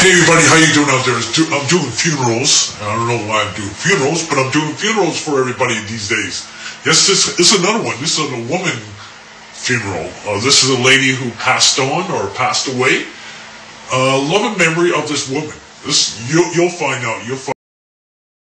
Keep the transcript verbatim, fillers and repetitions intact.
Hey everybody, how you doing out there? I'm doing funerals. I don't know why I'm doing funerals, but I'm doing funerals for everybody these days. Yes, this, this is another one. This is a woman funeral. Uh, this is a lady who passed on or passed away. Uh, love and memory of this woman. This you'll, you'll find out. You'll find